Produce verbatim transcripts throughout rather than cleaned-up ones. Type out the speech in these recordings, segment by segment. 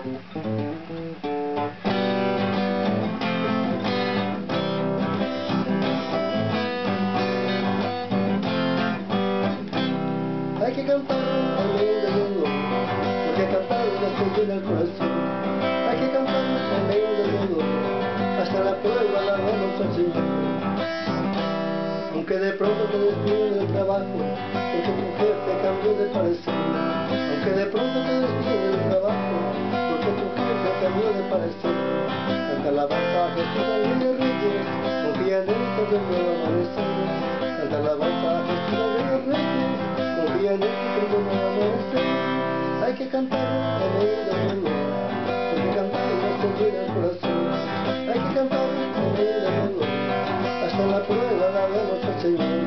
Hay que cantar al medio del dolor, porque cantar nos contiene el corazón. Hay que cantar al medio del dolor, hasta la prueba la vamos al Señor. Aunque de pronto te despiden del trabajo, porque tu jefe cambió de parecer. Aunque de pronto te despiden del trabajo, porque tu jefe cambió de parecer. Canta alabanza a Jesús, al Rey de Reyes, confía en él que es el nuevo amanecer. Canta alabanza a Jesús, al Rey de Reyes, confía en él que es el nuevo amanecer. Hay que cantar en medio del dolor, porque cantar nos contiene el corazón. Hay que cantar en medio del dolor, hasta la prueba la vemos al Señor.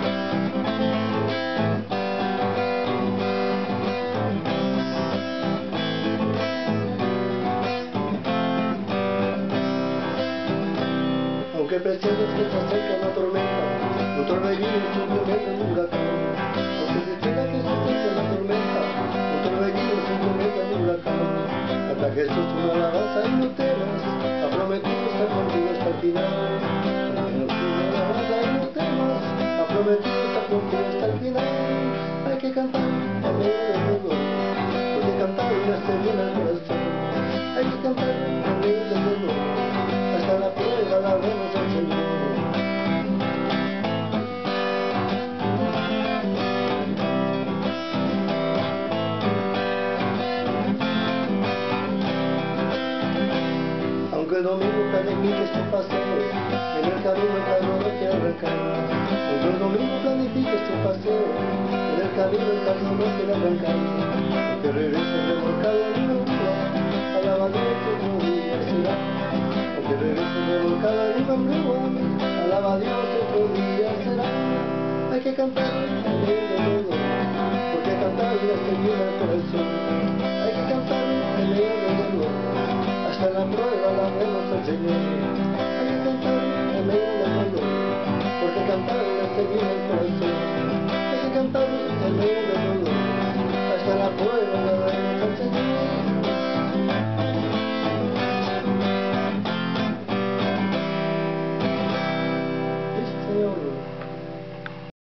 Aunque presientes que se acerca una tormenta, un torbellino es simplemente un huracán. Aunque se sienta que se acerca una tormenta, un torbellino es simplemente un huracán. Canta Jesús una alabanza y no temas, ha prometido estar contigo hasta el final. Canta Jesús una alabanza y no temas, ha prometido estar contigo hasta el final. Hay que cantar en medio del dolor, porque cantar le hace bien al corazón. Hay que cantar en medio del dolor, hasta la prueba la vemos al Señor. Aunque el domingo planifiques tu paseo, en el camino el carro no quiere arrancar. Aunque el domingo planifiques tu paseo, en el camino el carro no quiere arrancar. Aunque regreses remolcado en una grúa, alaba a Dios otro día será. Aunque regreses remolcado en una grúa, alaba a Dios otro día será. Hay que cantar en medio del dolor, porque cantar le hace bien al corazón. Hay que cantar en medio del dolor, hasta la prueba la vemos al Señor.